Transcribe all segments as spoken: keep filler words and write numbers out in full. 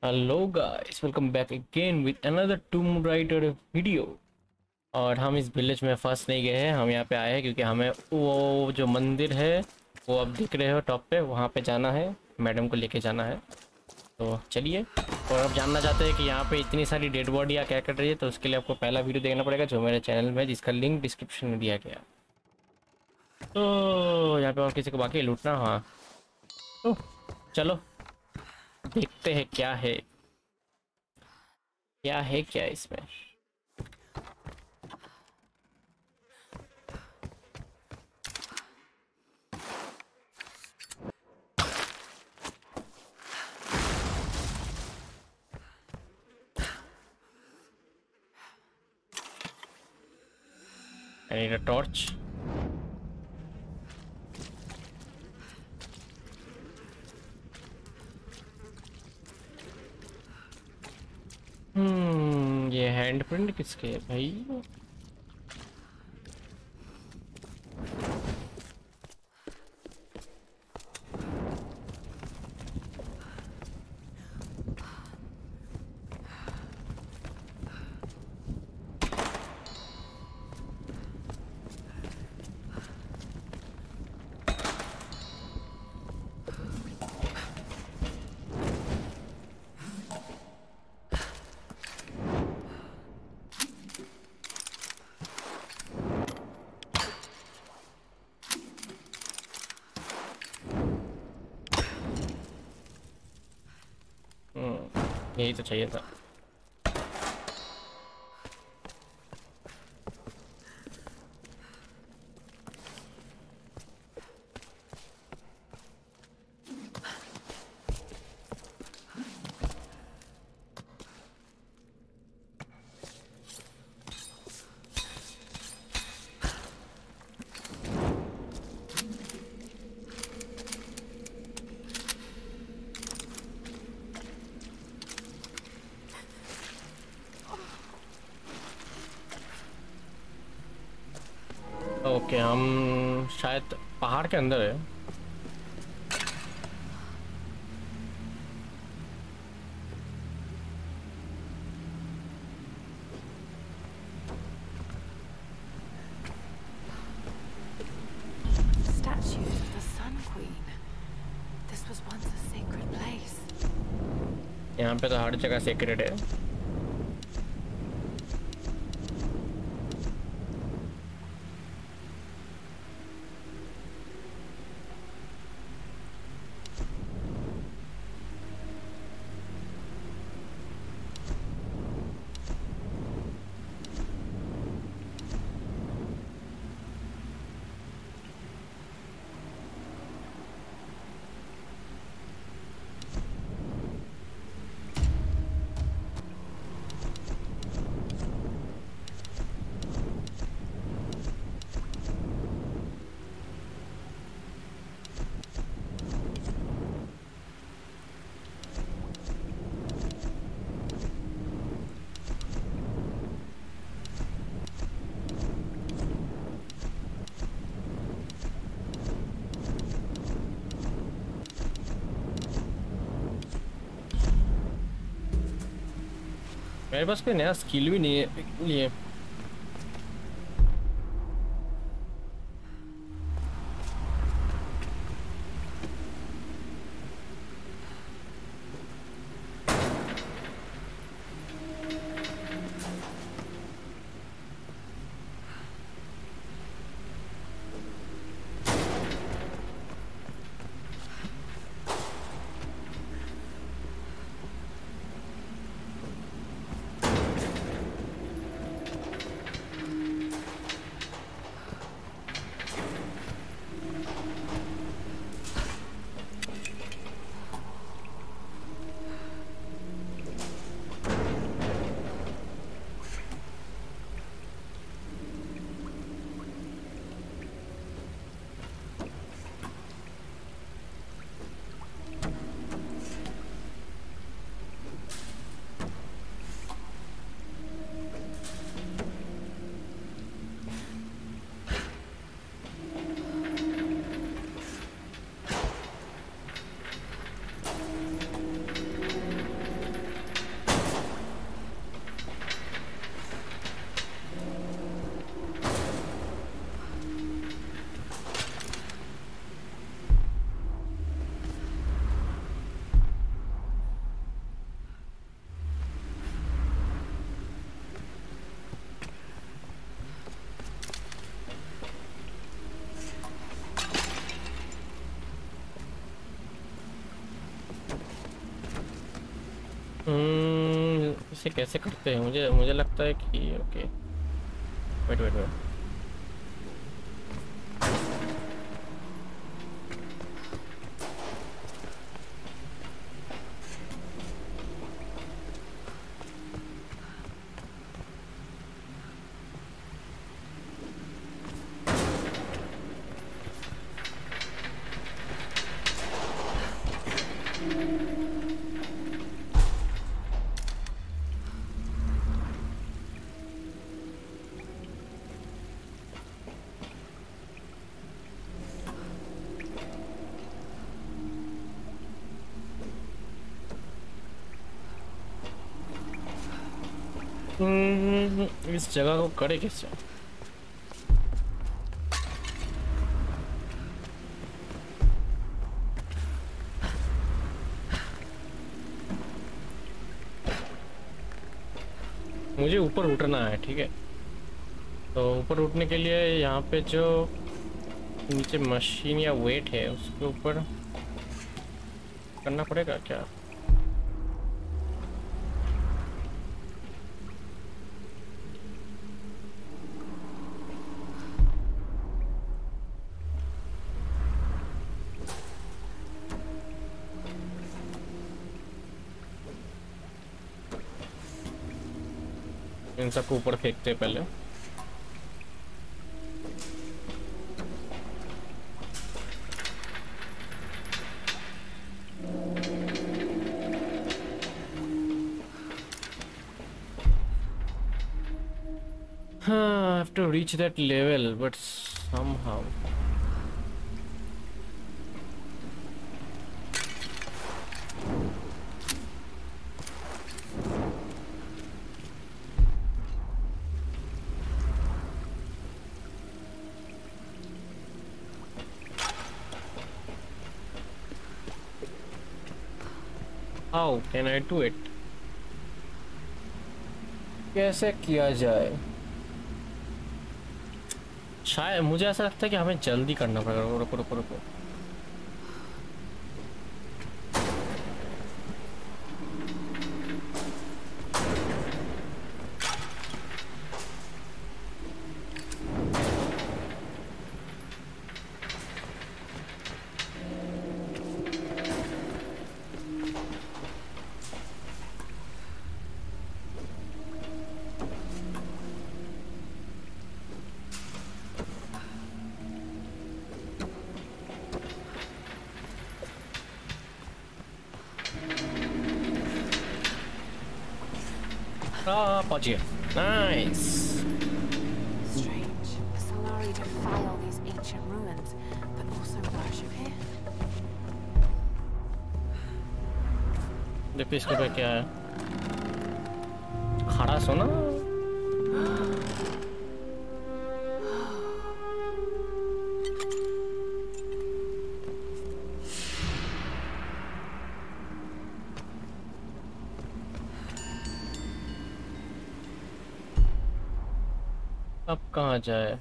Hello guys, welcome back again with another Tomb Raider video. और हम इस village में फंस नहीं गए हैं, हम यहाँ पे आए हैं क्योंकि हमें वो जो मंदिर है वो अब दिख रहे हो टॉप पे, वहाँ पे जाना है। मैडम को लेके जाना है, तो चलिए। और अब जानना चाहते हैं कि यहाँ पे इतनी सारी डेड बॉडी या क्या कर रही है, तो उसके लिए आपको पहला वीडियो देखना पड़ेगा जो मेरे चैनल में, जिसका लिंक डिस्क्रिप्शन में दिया गया। तो यहाँ पे और किसी को बाकी है लूटना? हाँ, तो चलो देखते हैं क्या है, क्या है क्या इसमें। I need a torch. हम्म ये हैंड प्रिंट किसके है भाई? हम्म यही तो चाहिए था। ओके, हम शायद पहाड़ के अंदर है। Statue of the Sun Queen. This was once a sacred place. यहाँ पे तो हर जगह सेक्रेट है। मेरे पास कोई नया स्किल भी नहीं है लिए। हम्म, इसे कैसे करते हैं? मुझे मुझे लगता है कि ओके, वेट वेट वेट। हम्म, इस जगह को करे कैसे? मुझे ऊपर उठना है, ठीक है। तो ऊपर उठने के लिए यहाँ पे जो नीचे मशीन या वेट है उसके ऊपर करना पड़ेगा क्या? इन सबको ऊपर फेंकते हैं पहले। हाँ, I have to reach that level, but somehow. How can I do it? कैसे किया जाए? शायद मुझे ऐसा लगता है कि हमें जल्दी करना पड़ेगा। रुको रुको रुको। Ah, pode ir. Nice. Strange. The Solari defy all these ancient ruins, but also worship here. देखो इसके पे क्या है? खड़ा सोना? अब कहाँ जाए?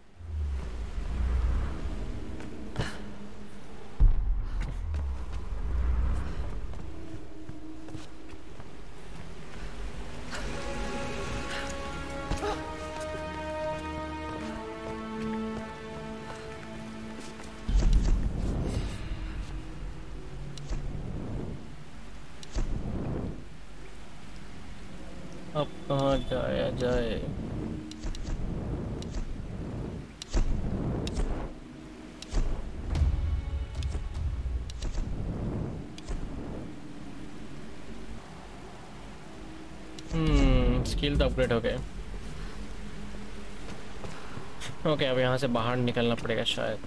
अब कहाँ जाया जाए? हम्म, स्किल तो अपग्रेड हो गए। ओके, अब यहाँ से बाहर निकलना पड़ेगा शायद।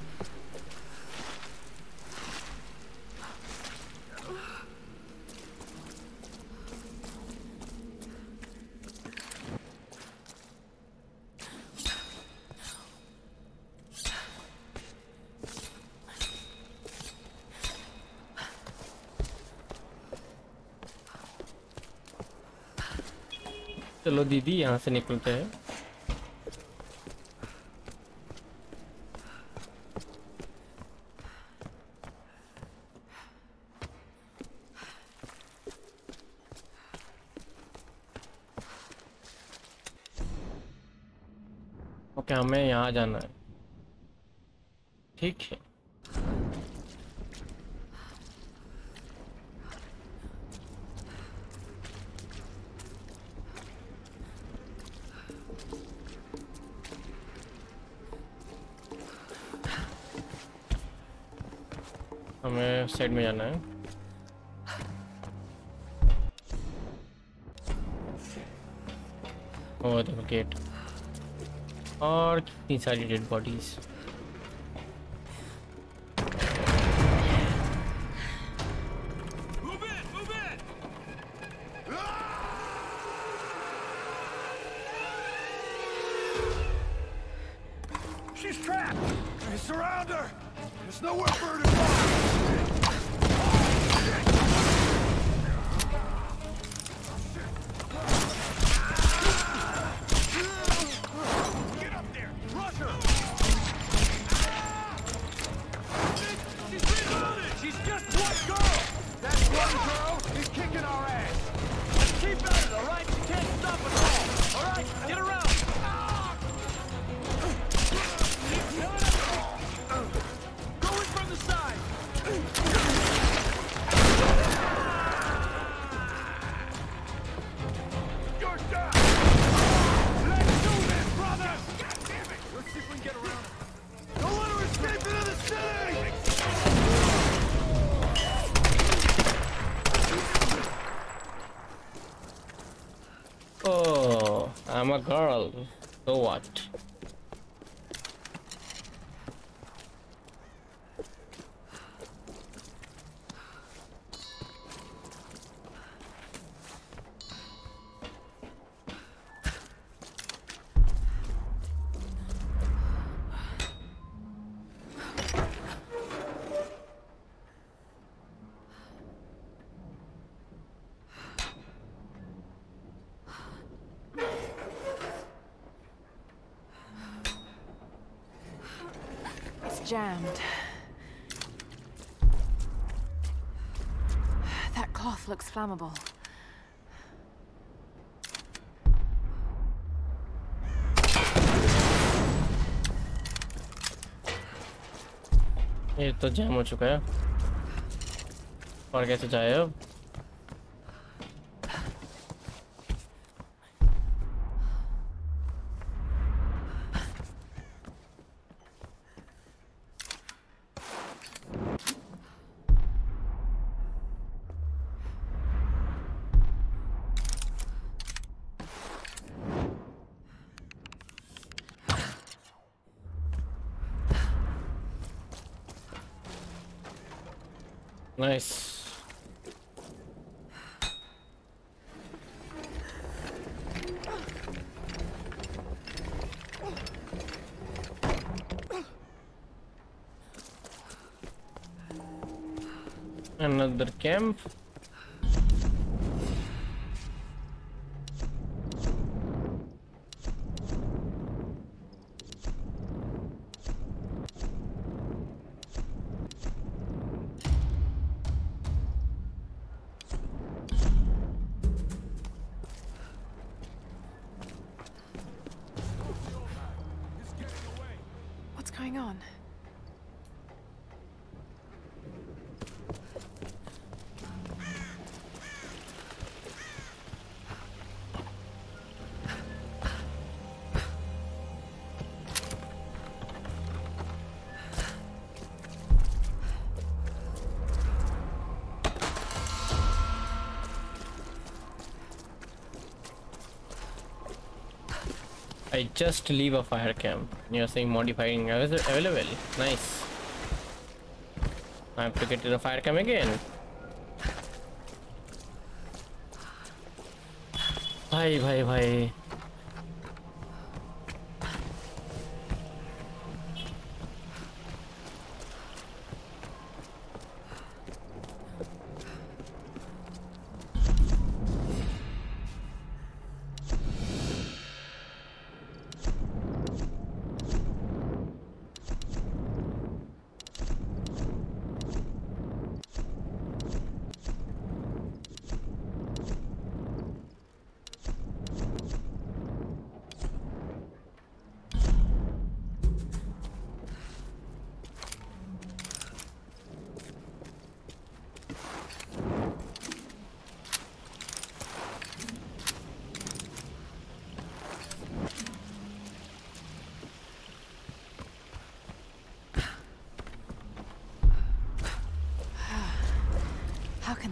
चलो दीदी, यहाँ से निकलते हैं। ओके, हमें यहाँ जाना है। ठीक है। हमें साइड में जाना है। और देखो गेट, और कितनी सारी dead bodies. She's trapped! Surround her! There's nowhere for her to go! Get up there! Rush her! She's reloaded! She's just one girl! That one girl is kicking our ass! Let's keep at it, alright? She can't stop us all! Alright, get around! Oh, I'm a girl. So what? Jammed. That cloth looks flammable. ये तो jam हो चुका है, और कैसे जाए अब? Nice. Another camp. What's going on? I just leave a fire camp. You're saying modifying is available. Nice. I have to get to the fire camp again. भाई भाई भाई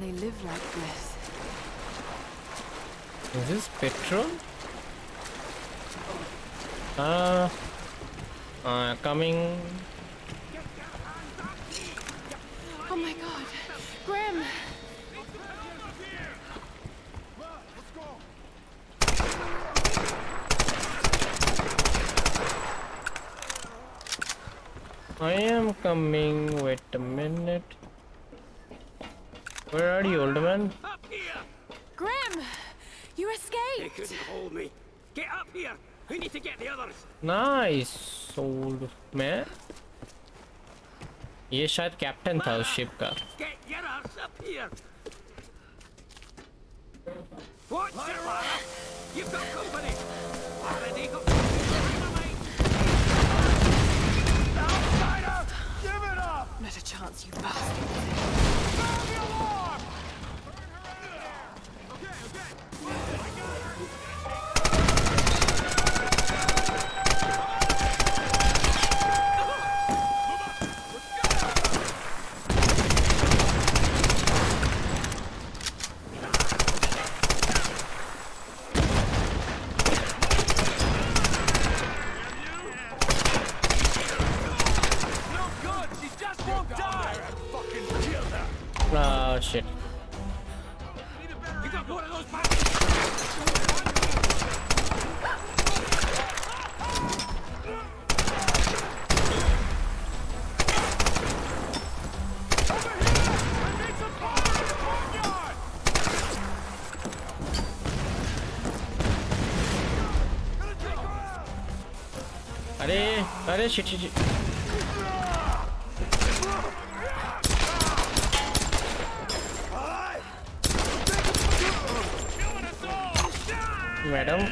they live like this? Is this petrol? Uh, uh coming. Oh my god, Grim! I am coming. Wait a minute. Where are you, old man? Up here! Grim! You They escaped! couldn't hold me. Get up here! We need to get the others. Nice, old man. ये शायद captain था उस ship का. Get your ass up here! Watch it, Lara! You've got company! Already got dynamite! Outsider! Give it up! Not a chance, you bastard! Sound the alarm! Okay, okay. Ah, shit. You got more of those bastards! अरे अरे shit shit shit. Madam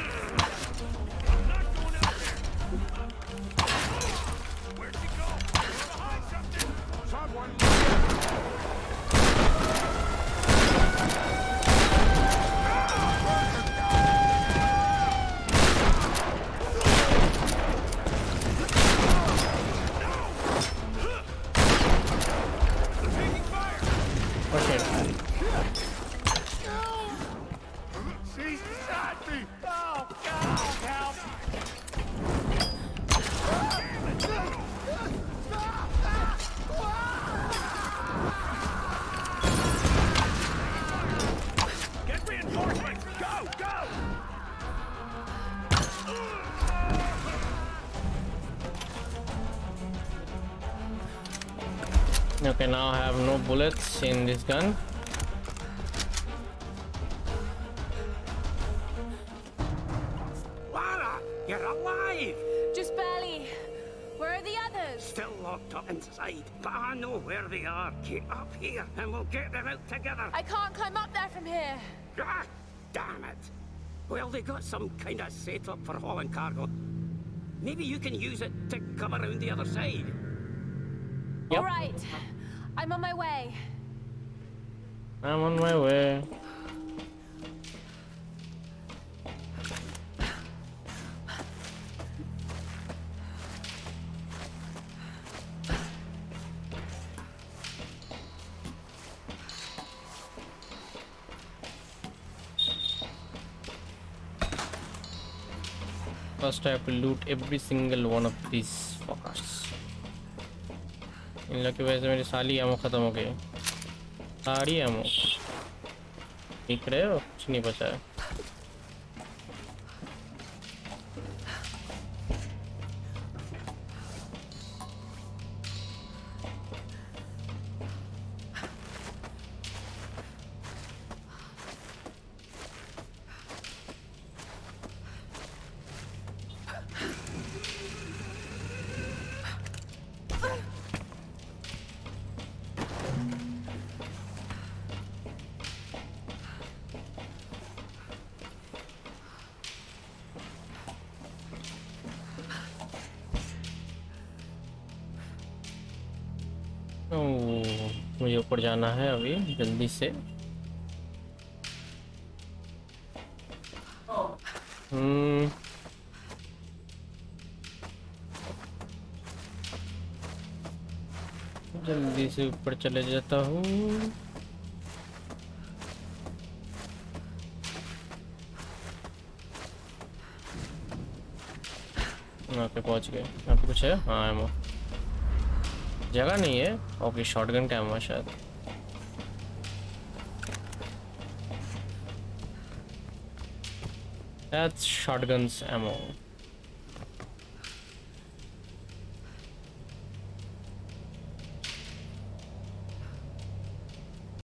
Okay, now I have no bullets in this gun. Lara! You're alive! Just barely. Where are the others? Still locked up inside, but I know where they are. Get up here and we'll get them out together. I can't climb up there from here. Ah, damn it. Well, they got some kind of setup for hauling cargo. Maybe you can use it to come around the other side. Yep. All right. I'm on my way. I'm on my way. First I have to loot every single one of these fuckers. इन लोग की वजह से मेरी सारी ammo खत्म हो गई. सारी एमो देख रहे हो, कुछ नहीं बचा है. मुझे ऊपर जाना है अभी जल्दी से. हम्म जल्दी से ऊपर चले जाता हूँ. यहाँ पे पहुँच गए। यहाँ पे कुछ है? हाँ एमो, जगह नहीं है। ओके शॉटगन का एमो शायद। That's shotguns ammo.